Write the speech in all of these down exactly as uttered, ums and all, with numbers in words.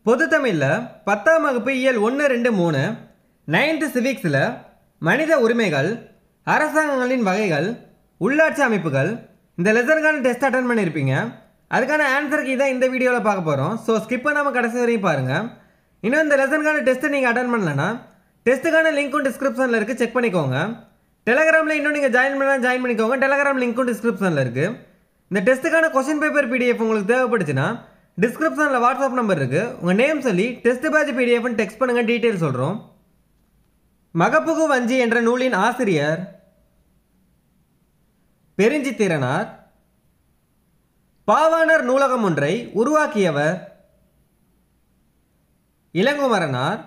பொது தமிழில் பத்தாம் வகுப்பு இயல் ஒன்று ரெண்டு மூணு நைன்த்து சிவிக்ஸில் மனித உரிமைகள், அரசாங்கங்களின் வகைகள், உள்ளாட்சி அமைப்புகள் இந்த லெசனுக்கான டெஸ்ட் அட்டன் பண்ணியிருப்பீங்க. அதுக்கான ஆன்சருக்கு இதான் இந்த வீடியோவில் பார்க்க போகிறோம். ஸோ ஸ்கிப் பண்ணாமல் கடைசி வரையும் பாருங்கள். இன்னும் இந்த லெசனுக்கான டெஸ்ட்டை நீங்கள் அட்டன் பண்ணலன்னா டெஸ்ட்டுக்கான லிங்க்கும் டிஸ்கிரிப்ஷனில் இருக்குது, செக் பண்ணிக்கோங்க. டெலகிராமில் இன்னும் நீங்கள் ஜாயின் பண்ணால் ஜாயின் பண்ணிக்கோங்க. டெலகிராம் லிங்க்கும் டிஸ்கிரிப்ஷனில் இருக்குது. இந்த டெஸ்ட்டுக்கான கொஸ்டின் பேப்பர் பிடிஎஃப் உங்களுக்கு தேவைப்படுச்சுன்னா டிஸ்கிரிப்ஷனில் வாட்ஸ்அப் நம்பர் இருக்குது. உங்கள் நேம் சொல்லி டெஸ்ட் பேட்ச் பிடிஎஃப்னு டெக்ஸ்ட் பண்ணுங்கள், டீட்டெயில் சொல்கிறோம். மகப்புகு வஞ்சி என்ற நூலின் ஆசிரியர் பெருஞ்சித்திரனார். பாவாணர் நூலகம் ஒன்றை உருவாக்கியவர் இளங்குமரனார்.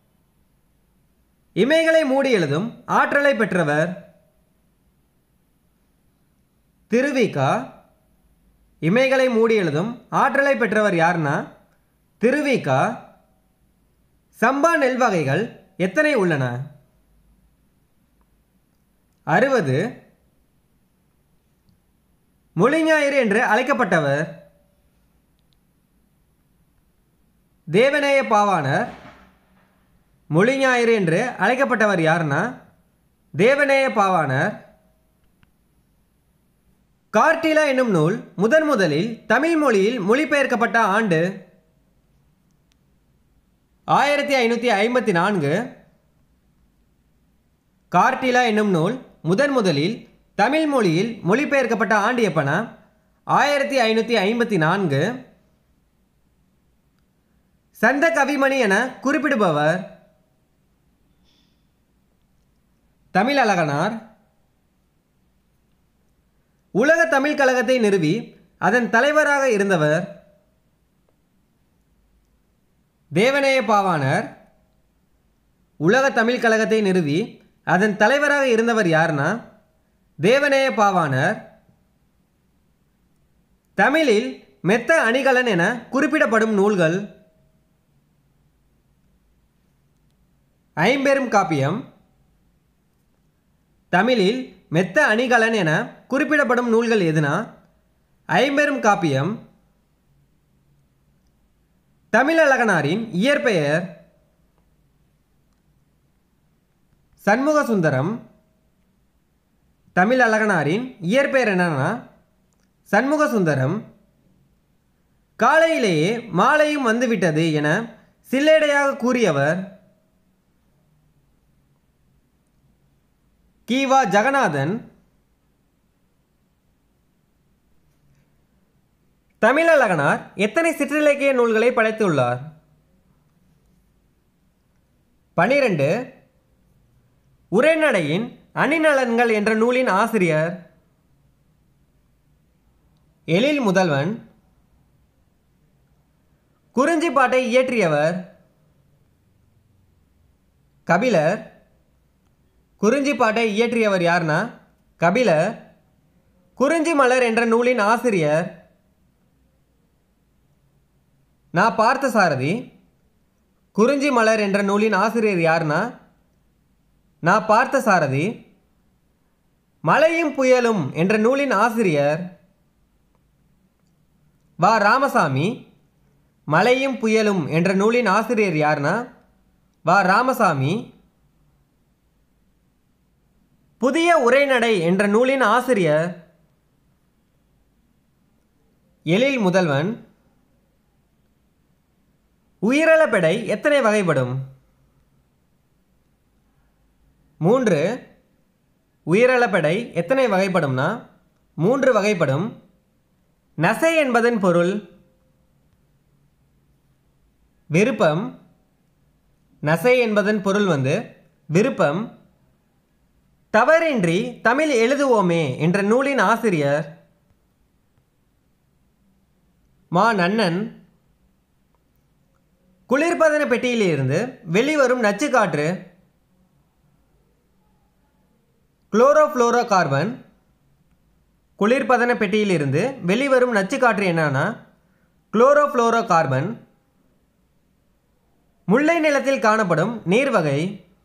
இமைகளை மூடி எழுதும் ஆற்றலை பெற்றவர் திருவிகா. இமைகளை மூடி எழுதும் ஆற்றலை பெற்றவர் யாருன்னா திருவிகா. சம்பா நெல் வகைகள் எத்தனை உள்ளன? அறுபது. மொழிஞாயிறு என்று அழைக்கப்பட்டவர் தேவநேய பாவாணர். மொழிஞாயிறு என்று அழைக்கப்பட்டவர் யாருன்னா தேவநேய பாவாணர். கார்டிலா என்னும் நூல் முதன் முதலில் தமிழ் மொழியில் மொழிபெயர்க்கப்பட்ட ஆண்டு ஆயிரத்தி ஐநூற்றி ஐம்பத்தி நான்கு. கார்டிலா என்னும் நூல் முதன் முதலில் தமிழ் மொழியில் மொழிபெயர்க்கப்பட்ட ஆண்டு எப்பனா ஆயிரத்தி ஐநூற்றி ஐம்பத்தி நான்கு. சந்த கவிமணி என குறிப்பிடுபவர் தமிழழகனார். உலக தமிழ் கழகத்தை நிறுவி அதன் தலைவராக இருந்தவர் தேவநேய பாவாணர். உலக தமிழ் கழகத்தை நிறுவி அதன் தலைவராக இருந்தவர் யாருன்னா தேவநேய பாவாணர். தமிழில் மெத்த அணிகலன் என குறிப்பிடப்படும் நூல்கள் ஐம்பெரும் காப்பியம். தமிழில் மெத்த அணிகலன் என குறிப்பிடப்படும் நூல்கள் எதுனா ஐம்பெரும் காப்பியம். தமிழழகனாரின் இயற்பெயர் சண்முக சுந்தரம். தமிழழகனாரின் இயற்பெயர் என்னன்னா சண்முக சுந்தரம். காலையிலேயே மாலையும் வந்துவிட்டது என சில்லேடையாக கூறியவர் கீவா ஜெகநாதன். தமிழழகனார் எத்தனை சிற்றிலக்கிய நூல்களை படைத்துள்ளார்? பனிரெண்டு. உரைநடையின் அணிநலன்கள் என்ற நூலின் ஆசிரியர் எழில் முதல்வன். குறிஞ்சிப்பாட்டை இயற்றியவர் கபிலர். குறிஞ்சிப்பாட்டை இயற்றியவர் யார்னா கபிலர். குறிஞ்சி மலர் என்ற நூலின் ஆசிரியர் நா பார்த்தசாரதி. குறிஞ்சி மலர் என்ற நூலின் ஆசிரியர் யார்னா நா பார்த்தசாரதி. மழையும் புயலும் என்ற நூலின் ஆசிரியர் வா ராமசாமி. மழையும் புயலும் என்ற நூலின் ஆசிரியர் யார்னா வா ராமசாமி. புதிய உரைநடை என்ற நூலின் ஆசிரியர் எழில் முதல்வன். உயிரிழப்பெடை எத்தனை வகைப்படும்? மூன்று. உயிரிழப்பெடை எத்தனை வகைப்படும்னா மூன்று வகைப்படும். நசை என்பதன் பொருள் விருப்பம். நசை என்பதன் பொருள் வந்து விருப்பம். தவறின்றி தமிழ் எழுதுவோமே என்ற நூலின் ஆசிரியர் மா நன்னன். குளிர்பதன பெட்டியிலிருந்து வெளிவரும் நச்சுக்காற்று குளோரோஃப்ளோரோ கார்பன். குளிர்பதன பெட்டியிலிருந்து வெளிவரும் நச்சுக்காற்று என்னன்னா குளோரோஃப்ளோரோ கார்பன். முல்லை நிலத்தில் காணப்படும் நீர்வகை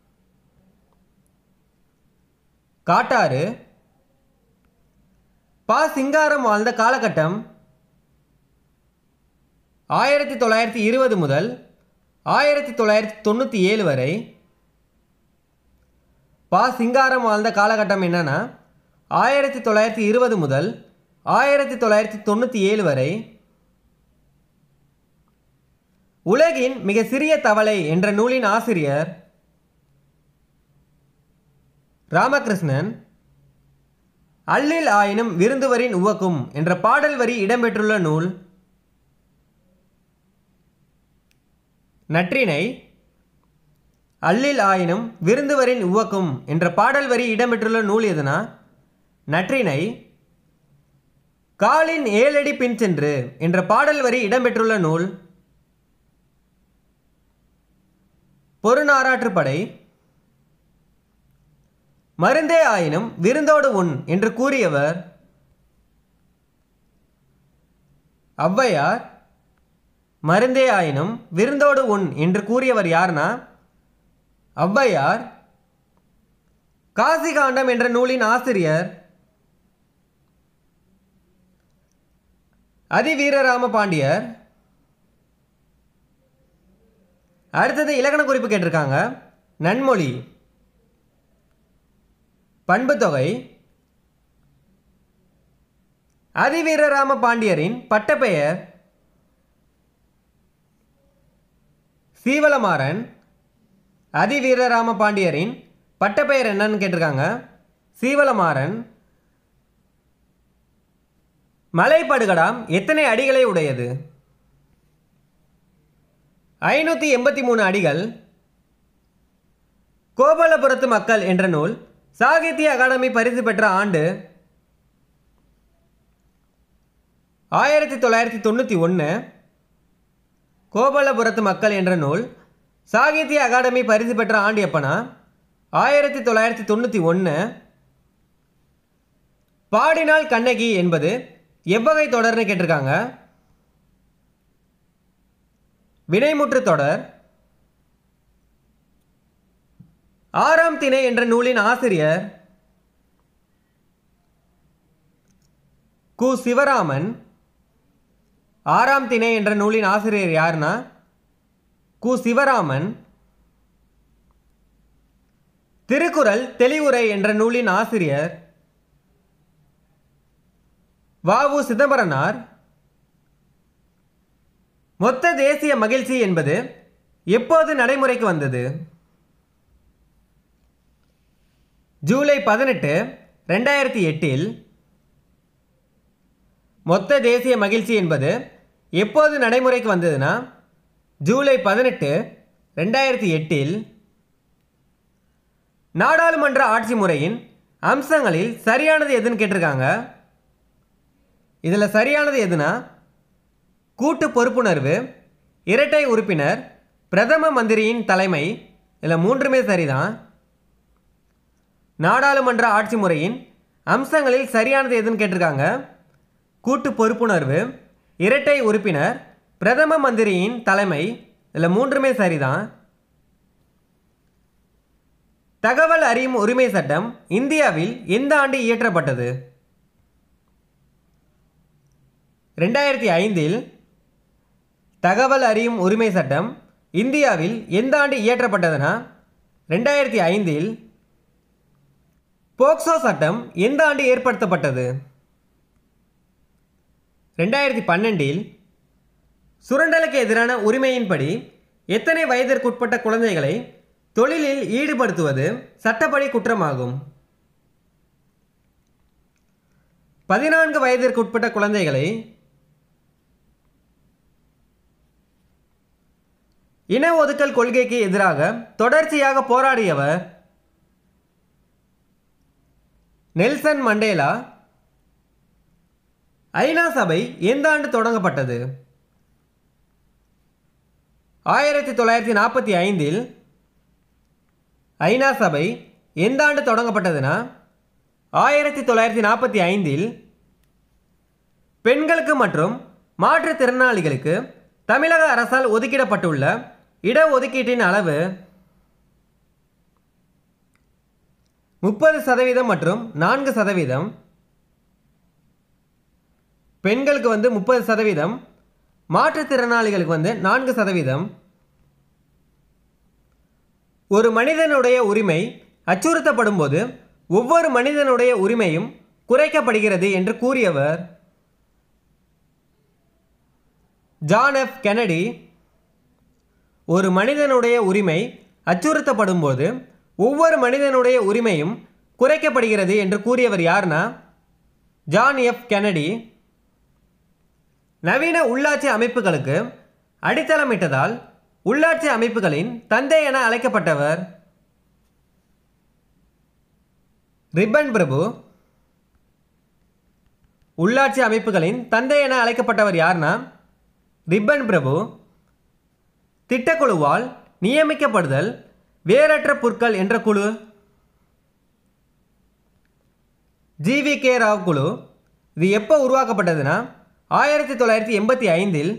காட்டாறு. பா சிங்காரம் வாழ்ந்த காலகட்டம் ஆயிரத்தி தொள்ளாயிரத்தி இருபது முதல் ஆயிரத்தி தொள்ளாயிரத்தி தொண்ணூற்றி ஏழு வரை. பா சிங்காரம் வாழ்ந்த காலகட்டம் என்னன்னா ஆயிரத்தி தொள்ளாயிரத்தி இருபது முதல் ஆயிரத்தி தொள்ளாயிரத்தி தொண்ணூற்றி ஏழு வரை. உலகின் மிக சிறிய தவளை என்ற நூலின் ஆசிரியர் ராமகிருஷ்ணன். அல்லில் ஆயினும் விருந்துவரின் உவக்கும் என்ற பாடல் வரி இடம்பெற்றுள்ள நூல் நற்றிணை. அல்லில் ஆயினும் விருந்துவரின் உவக்கும் என்ற பாடல் வரி இடம்பெற்றுள்ள நூல் எதுனா நற்றிணை. காலின் ஏழடி பின் சென்று என்ற பாடல் வரி இடம்பெற்றுள்ள நூல் பொருநாராற்றுப்படை. மருந்தே ஆயினும் விருந்தோடு உண் என்று கூறியவர் ஔவையார். மருந்தே ஆயினும் விருந்தோடு உண் என்று கூறியவர் யார்னா ஔவையார். காசிகாண்டம் என்ற நூலின் ஆசிரியர் அதிவீரராம பாண்டியர். அடுத்தது இலக்கண குறிப்பு கேட்டிருக்காங்க. நன்மொழி, பண்புத்தொகை. அதிவீரராம பாண்டியரின் பட்டப்பெயர் சீவலமாறன். அதிவீரராம பாண்டியரின் பட்டப்பெயர் என்னன்னு கேட்டிருக்காங்க சீவலமாறன். மலைப்படுகடாம் எத்தனை அடிகளை உடையது? ஐநூற்றி எண்பத்தி மூணு அடிகள். கோபாலபுரத்து மக்கள் என்ற நூல் சாகித்ய அகாடமி பரிசு பெற்ற ஆண்டு ஆயிரத்தி தொள்ளாயிரத்தி தொண்ணூற்றி ஒன்று. கோபாலபுரத்து மக்கள் என்ற நூல் சாகித்ய அகாடமி பரிசு பெற்ற ஆண்டு எப்பனா ஆயிரத்தி தொள்ளாயிரத்தி தொண்ணூற்றி ஒன்று. பாடினாள் கண்ணகி என்பது எவ்வகை தொடர்னு கேட்டிருக்காங்க வினைமுற்று தொடர். ஆறாம் திணை என்ற நூலின் ஆசிரியர் கு சிவராமன். ஆறாம் திணை என்ற நூலின் ஆசிரியர் யாருன்னா கு சிவராமன். திருக்குறள் தெளிவுரை என்ற நூலின் ஆசிரியர் வ உ சிதம்பரனார். மொத்த தேசிய மகிழ்ச்சி என்பது எப்போது நடைமுறைக்கு வந்தது? ஜூலை பதினெட்டு ரெண்டாயிரத்தி எட்டில். மொத்த தேசிய மகிழ்ச்சி என்பது எப்போது நடைமுறைக்கு வந்ததுன்னா ஜூலை பதினெட்டு ரெண்டாயிரத்தி எட்டில். நாடாளுமன்ற ஆட்சி முறையின் அம்சங்களில் சரியானது எதுன்னு கேட்டிருக்காங்க. இதில் சரியானது எதுனா கூட்டு பொறுப்புணர்வு, இரட்டை உறுப்பினர், பிரதம மந்திரியின் தலைமை. இதில் மூன்றுமே சரிதான். நாடாளுமன்ற ஆட்சி முறையின் அம்சங்களில் சரியானது எதுன்னு கேட்டிருக்காங்க கூட்டு பொறுப்புணர்வு, இரட்டை உறுப்பினர், பிரதம மந்திரியின் தலைமை. இதில் மூன்றுமே சரிதான். தகவல் அறியும் உரிமை சட்டம் இந்தியாவில் எந்த ஆண்டு இயற்றப்பட்டது? ரெண்டாயிரத்தி ஐந்தில். தகவல் அறியும் உரிமை சட்டம் இந்தியாவில் எந்த ஆண்டு இயற்றப்பட்டதுன்னா ரெண்டாயிரத்தி ஐந்தில். போக்சோ சட்டம் எந்த ஆண்டு ஏற்படுத்தப்பட்டது? ரெண்டாயிரத்தி பன்னெண்டில். சுரண்டலுக்கு எதிரான உரிமையின்படி எத்தனை வயதிற்குட்பட்ட குழந்தைகளை தொழிலில் ஈடுபடுத்துவது சட்டப்படி குற்றமாகும்? பதினான்கு வயதிற்குட்பட்ட குழந்தைகளை. இன ஒதுக்கல் கொள்கைக்கு எதிராக தொடர்ச்சியாக போராடியவர் நெல்சன் மண்டேலா. ஐநா சபை எந்த ஆண்டு தொடங்கப்பட்டது? ஆயிரத்தி தொள்ளாயிரத்தி நாற்பத்தி ஐந்தில். ஐநா சபை எந்த ஆண்டு தொடங்கப்பட்டதுன்னா ஆயிரத்தி தொள்ளாயிரத்தி நாற்பத்தி ஐந்தில். பெண்களுக்கு மற்றும் மாற்றுத்திறனாளிகளுக்கு தமிழக அரசால் ஒதுக்கிடப்பட்டுள்ள இடஒதுக்கீட்டின் அளவு முப்பது சதவீதம் மற்றும் நான்கு சதவீதம். பெண்களுக்கு வந்து முப்பது சதவீதம், மாற்றுத்திறனாளிகளுக்கு வந்து நான்கு சதவீதம். ஒரு மனிதனுடைய உரிமை அச்சுறுத்தப்படும் போது ஒவ்வொரு மனிதனுடைய உரிமையும் குறைக்கப்படுகிறது என்று கூறியவர் ஜான் எஃப் கென்னடி. ஒரு மனிதனுடைய உரிமை அச்சுறுத்தப்படும் போது ஒவ்வொரு மனிதனுடைய உரிமையும் குறைக்கப்படுகிறது என்று கூறியவர் யார்னா ஜான் எஃப் கென்னடி. நவீன உள்ளாட்சி அமைப்புகளுக்கு அடித்தளமிட்டதால் உள்ளாட்சி அமைப்புகளின் தந்தை என அழைக்கப்பட்டவர் ரிப்பன் பிரபு. உள்ளாட்சி அமைப்புகளின் தந்தை என அழைக்கப்பட்டவர் யார்னா ரிப்பன் பிரபு. திட்டக்குழுவால் நியமிக்கப்படுதல் வேரற்ற புற்கள் என்ற குழு ஜி வி கே ராவ் குழு. இது எப்போ உருவாக்கப்பட்டதுன்னா ஆயிரத்தி தொள்ளாயிரத்தி எண்பத்தி ஐந்தில்.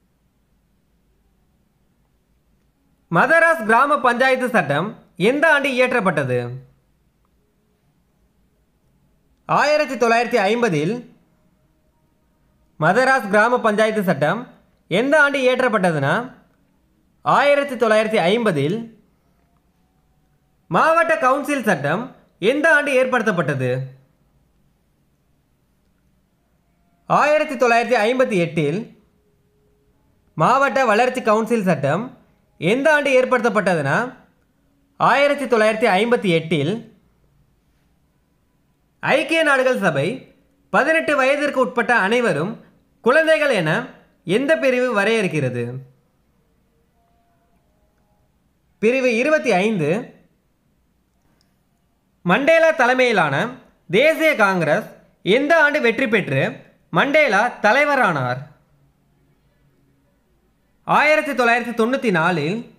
மதராஸ் கிராம பஞ்சாயத்து சட்டம் எந்த ஆண்டு இயற்றப்பட்டது? ஆயிரத்தி தொள்ளாயிரத்தி ஐம்பதில். மதராஸ் கிராம பஞ்சாயத்து சட்டம் எந்த ஆண்டு இயற்றப்பட்டதுன்னா ஆயிரத்தி தொள்ளாயிரத்தி ஐம்பதில். மாவட்ட கவுன்சில் சட்டம் எந்த ஆண்டு ஏற்படுத்தப்பட்டது? ஆயிரத்தி தொள்ளாயிரத்தி ஐம்பத்தி எட்டில். மாவட்ட வளர்ச்சி கவுன்சில் சட்டம் எந்த ஆண்டு ஏற்படுத்தப்பட்டதுன்னா ஆயிரத்தி தொள்ளாயிரத்தி ஐம்பத்தி எட்டில். ஐக்கிய நாடுகள் சபை பதினெட்டு வயதிற்கு உட்பட்ட அனைவரும் குழந்தைகள் என எந்த பிரிவு வரையறுக்கிறது? பிரிவு இருபத்தி ஐந்து. மண்டேலா தலைமையிலான தேசிய காங்கிரஸ் எந்த ஆண்டு வெற்றி பெற்று மண்டேலா தலைவரானார்? ஆயிரத்தி தொள்ளாயிரத்தி தொண்ணூற்றி நாலில்.